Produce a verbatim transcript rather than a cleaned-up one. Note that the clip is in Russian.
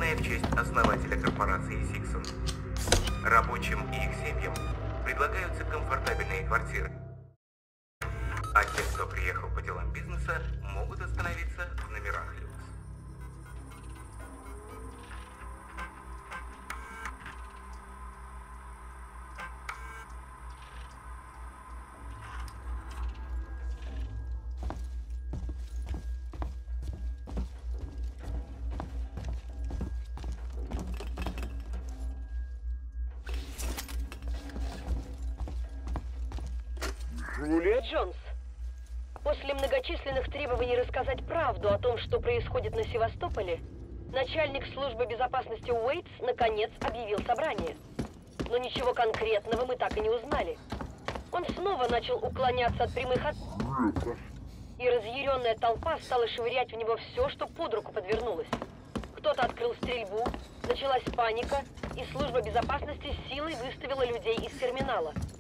названная в честь основателя корпорации Сиксон. Рабочим и их семьям предлагаются комфортабельные квартиры. А те, кто приехал по делам бизнеса, могут остановиться в номерах люкс. Джулия? Джонс, после многочисленных требований рассказать правду о том, что происходит на Севастополе, начальник службы безопасности Уэйтс наконец объявил собрание. Но ничего конкретного мы так и не узнали. Он снова начал уклоняться от прямых ответов, и разъяренная толпа стала швырять в него все, что под руку подвернулось. Кто-то открыл стрельбу, началась паника, и служба безопасности силой выставила людей из терминала.